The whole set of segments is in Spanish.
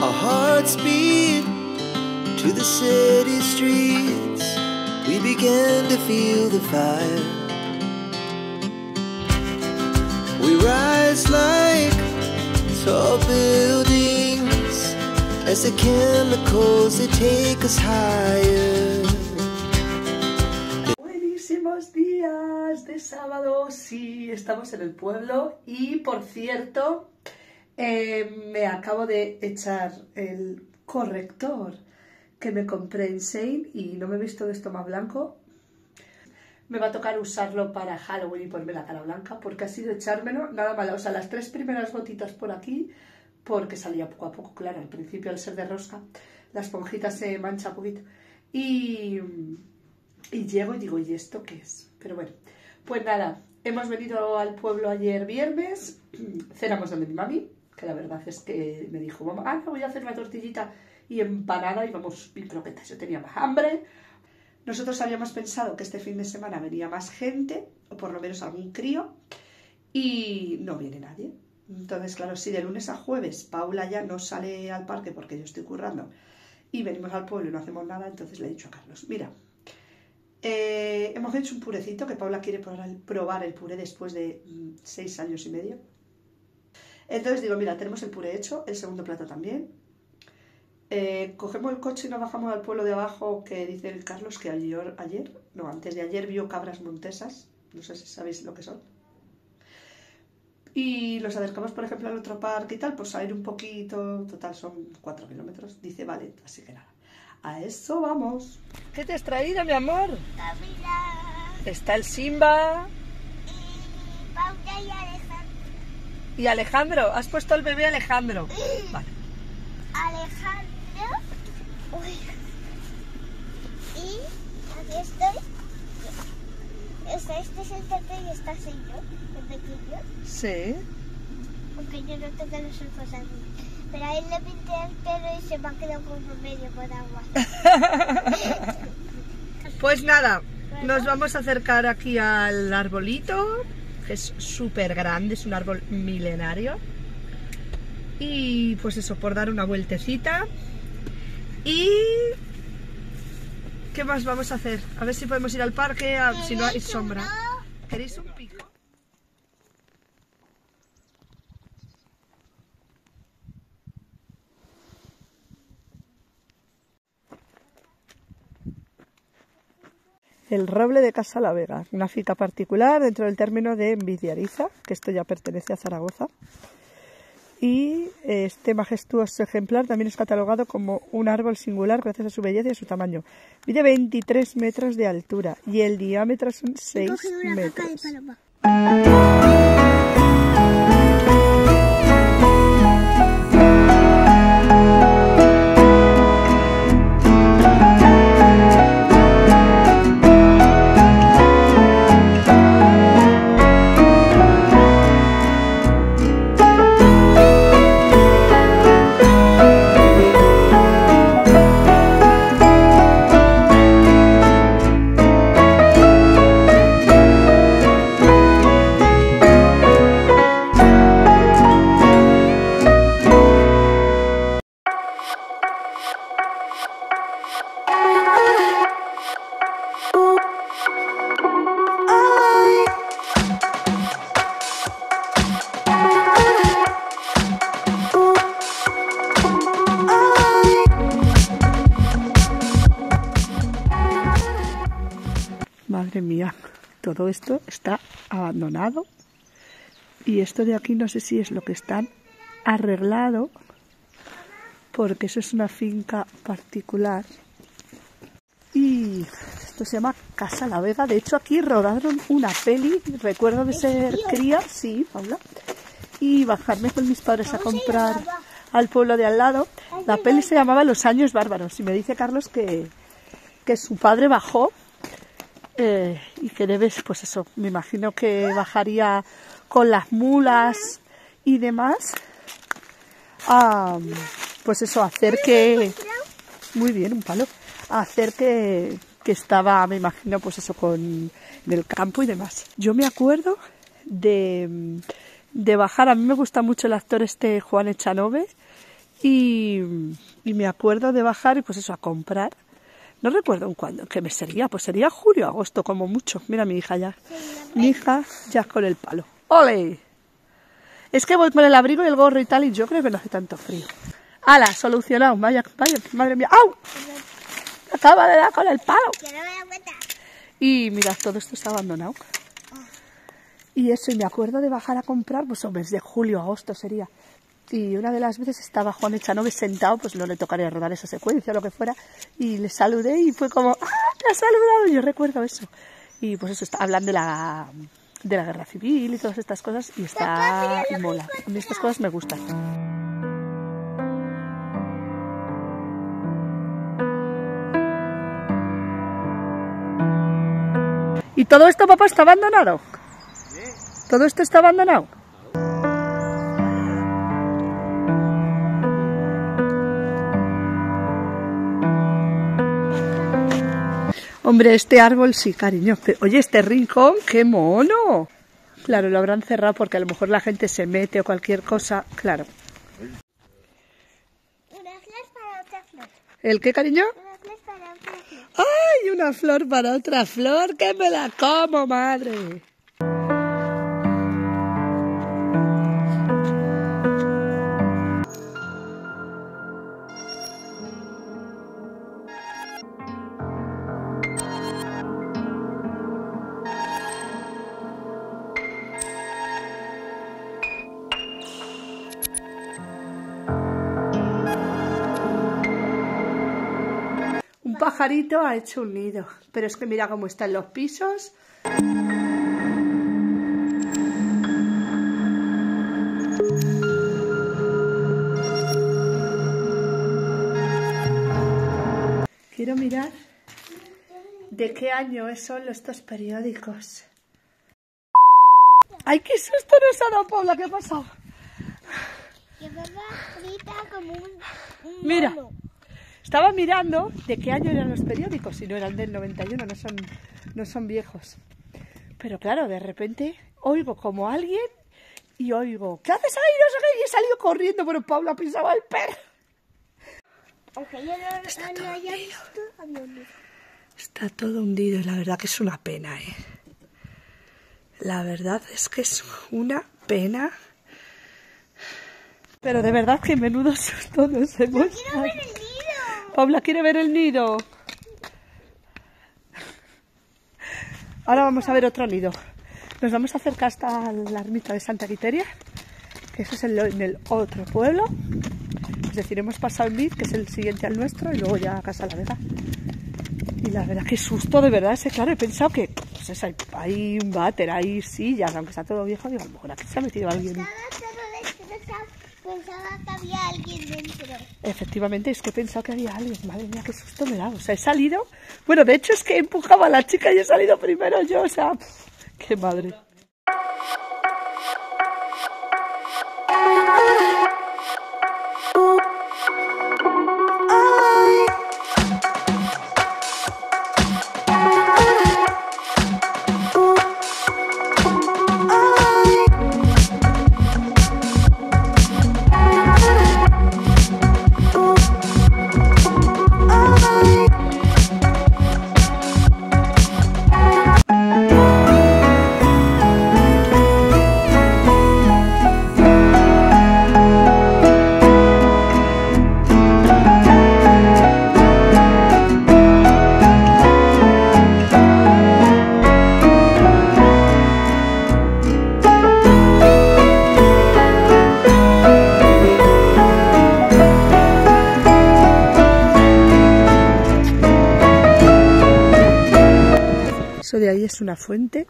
Our hearts beat to the city streets. We began to feel the fire. We rise like tall buildings as the chemicals they take us higher. Buenísimos días de sábado, sí, estamos en el pueblo y por cierto me acabo de echar el corrector que me compré en Shein y no me he visto de esto más blanco. Me va a tocar usarlo para Halloween y ponerme la cara blanca porque ha sido echármelo nada malo. O sea, las 3 primeras gotitas por aquí porque salía poco a poco, claro, al principio al ser de rosca la esponjita se mancha un poquito y llego y digo, ¿y esto qué es? Pero bueno, pues nada, hemos venido al pueblo ayer viernes, cenamos donde mi mami, que la verdad es que me dijo, mamá, voy a hacer una tortillita y empanada y vamos, y croquetas, yo tenía más hambre. Nosotros habíamos pensado que este fin de semana venía más gente, o por lo menos algún crío, y no viene nadie. Entonces, claro, si de lunes a jueves Paula ya no sale al parque porque yo estoy currando, y venimos al pueblo y no hacemos nada, entonces le he dicho a Carlos, mira, hemos hecho un purecito, que Paula quiere probar el puré después de 6 años y medio. Entonces digo, mira, tenemos el puré hecho, el segundo plato también. Cogemos el coche y nos bajamos al pueblo de abajo, que dice el Carlos que antes de ayer vio cabras montesas, no sé si sabéis lo que son. Y nos acercamos, por ejemplo, al otro parque y tal, pues a ir un poquito, total son 4 kilómetros, dice, vale, así que nada, a eso vamos. ¿Qué te has traído, mi amor? Camila. Está el Simba. Y Paula y Alejandro. Y Alejandro, has puesto el bebé Alejandro. Vale. Alejandro. Uy. Y aquí estoy. Este es el Pepe y esta soy yo, el pequeño. Sí. Aunque yo no toco los ojos a mí. Pero a él le pinté el pelo y se me ha quedado como medio con agua. Pues nada, nos vamos a acercar aquí al arbolito, que es súper grande, es un árbol milenario. Y pues eso, por dar una vueltecita. Y... ¿qué más vamos a hacer? A ver si podemos ir al parque, si no hay sombra. ¿Queréis un pico? El roble de Casa La Vega, una finca particular dentro del término de Envidiariza, que esto ya pertenece a Zaragoza. Y este majestuoso ejemplar también es catalogado como un árbol singular gracias a su belleza y a su tamaño. Mide 23 metros de altura y el diámetro son 6 metros. Madre mía, todo esto está abandonado y esto de aquí no sé si es lo que están arreglado porque eso es una finca particular y esto se llama Casa La Vega. De hecho aquí rodaron una peli, recuerdo de ser cría, sí, Paula, y bajarme con mis padres a comprar al pueblo de al lado. La peli se llamaba Los Años Bárbaros y me dice Carlos que su padre bajó y que debes, pues eso, me imagino que bajaría con las mulas y demás a, pues eso, hacer que, muy bien, un palo, a hacer que estaba, me imagino, pues eso, con el campo y demás. Yo me acuerdo de bajar, a mí me gusta mucho el actor Juan Echanove, Y me acuerdo de bajar y pues eso, a comprar. No recuerdo en cuándo, ¿qué mes sería? Pues sería julio, agosto, como mucho. Mira mi hija ya. Mi hija ya con el palo. ¡Ole! Es que voy con el abrigo y el gorro y tal, y yo creo que no hace tanto frío. ¡Hala! Solucionado. Vaya, madre mía. ¡Au! Me acaba de dar con el palo. Y mirad, todo esto está abandonado. Y eso, y me acuerdo de bajar a comprar, pues un mes de julio, agosto sería. Y una de las veces estaba Juan Echanove sentado, pues no le tocaría rodar esa secuencia o lo que fuera, y le saludé y fue como, ¡ah, me ha saludado! Yo recuerdo eso. Y pues eso, hablan de la guerra civil y todas estas cosas, y está mola. A mí estas cosas me gustan. ¿Y todo esto, papá, está abandonado? ¿Todo esto está abandonado? Hombre, este árbol sí, cariño. Oye, este rincón, ¡qué mono! Claro, lo habrán cerrado porque a lo mejor la gente se mete o cualquier cosa. Claro. Una flor para otra flor. ¿El qué, cariño? Una flor para otra flor. ¡Ay, una flor para otra flor! ¡Que me la como, madre! Un pajarito ha hecho un nido, pero es que mira cómo están los pisos. Quiero mirar de qué año son estos periódicos. ¡Ay, qué susto nos ha dado, Paula! ¿Qué ha pasado? Que papá grita como un Mira. mono. Estaba mirando de qué año eran los periódicos, si no eran del 91, no son viejos. Pero claro, de repente oigo como alguien y oigo, ¿qué haces ahí? No sé qué, y he salido corriendo, pero Paula pisaba el perro. Aunque yo no haya visto, había un nido. Está todo hundido y la verdad que es una pena, ¿eh? La verdad es que es una pena. Pero de verdad que menudo susto nos hemos ¡Quiero dado. ver el nido! Paula quiere ver el nido. Ahora vamos a ver otro nido. Nos vamos a acercar hasta la ermita de Santa Quiteria, que eso es en el otro pueblo. Es decir, hemos pasado el Mid, que es el siguiente al nuestro, y luego ya a Casa la Vega. Y la verdad, qué susto, de verdad, ese, claro, he pensado que pues hay un váter, hay sillas, aunque está todo viejo, digo, a lo mejor aquí se ha metido alguien. Pensaba que había alguien dentro. Efectivamente, es que he pensado que había alguien. Madre mía, qué susto me da. O sea, he salido... Bueno, de hecho es que empujaba a la chica y he salido primero yo. O sea, qué madre. Eso de ahí es una fuente.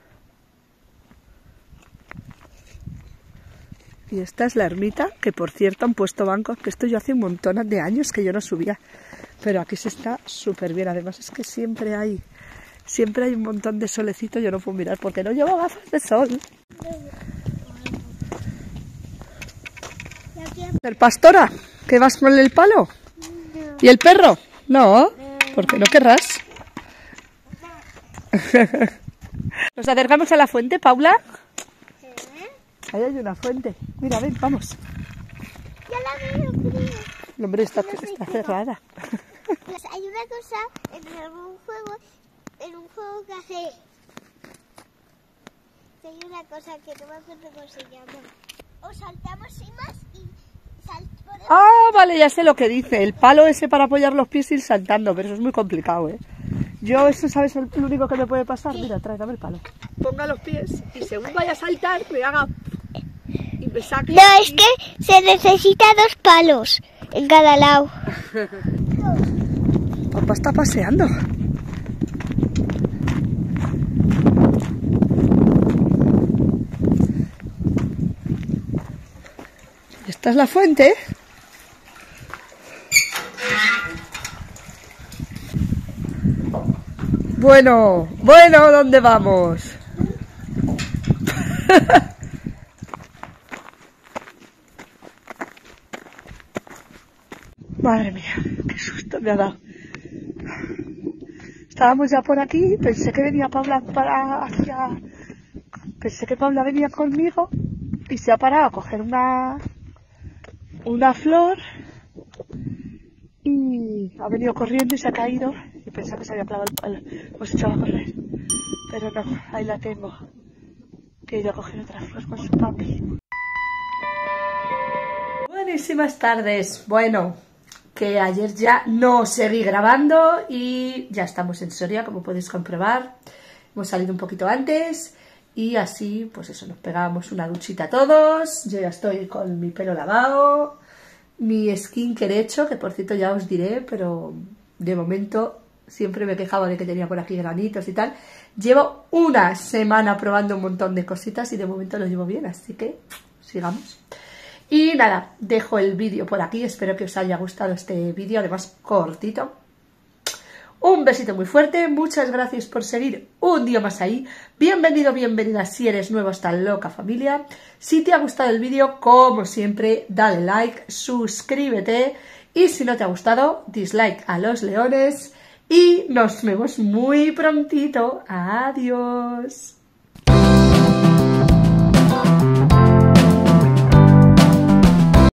Y esta es la ermita, que por cierto han puesto bancos, que esto yo hace un montón de años que yo no subía. Pero aquí se está súper bien. Además es que siempre hay un montón de solecito. Yo no puedo mirar porque no llevo gafas de sol. ¿El pastora? ¿Que vas con el palo? No. ¿Y el perro? No, porque no querrás. Nos acercamos a la fuente, Paula. Ahí hay una fuente. Mira, ven, vamos. Ya la veo, Cris. El hombre está cerrada. Pues hay una cosa en algún juego, que hace... Que hay una cosa que no me acuerdo cómo se llama. O saltamos sin más y podemos... Ah, vale, ya sé lo que dice. El palo ese para apoyar los pies y ir saltando, pero eso es muy complicado, ¿eh? Yo, eso, ¿sabes? Lo único que me puede pasar. ¿Qué? Mira, tráigame el palo. Ponga los pies y según vaya a saltar, me haga... Y me saque... No, es que se necesita 2 palos en cada lado. Papá está paseando. Esta es la fuente. Bueno, ¿dónde vamos? Madre mía, qué susto me ha dado. Estábamos ya por aquí, pensé que venía Paula pensé que Paula venía conmigo y se ha parado a coger una flor y ha venido corriendo y se ha caído y pensaba que se había clavado el palo. Hemos echado a correr, pero no, ahí la tengo, que he ido a coger otra flor con su papi. Buenísimas tardes. Bueno, que ayer ya no seguí grabando y ya estamos en Soria, como podéis comprobar. Hemos salido un poquito antes y así, pues eso, nos pegábamos una duchita todos. Yo ya estoy con mi pelo lavado, mi skincare hecho, que por cierto ya os diré, pero de momento siempre me quejaba de que tenía por aquí granitos y tal. Llevo una semana probando un montón de cositas y de momento lo llevo bien, así que sigamos. Y nada, dejo el vídeo por aquí, espero que os haya gustado este vídeo, además cortito. Un besito muy fuerte, muchas gracias por seguir un día más ahí. Bienvenido, bienvenida si eres nuevo a esta loca familia. Si te ha gustado el vídeo, como siempre, dale like, suscríbete. Y si no te ha gustado, dislike a los leones. Y nos vemos muy prontito. Adiós.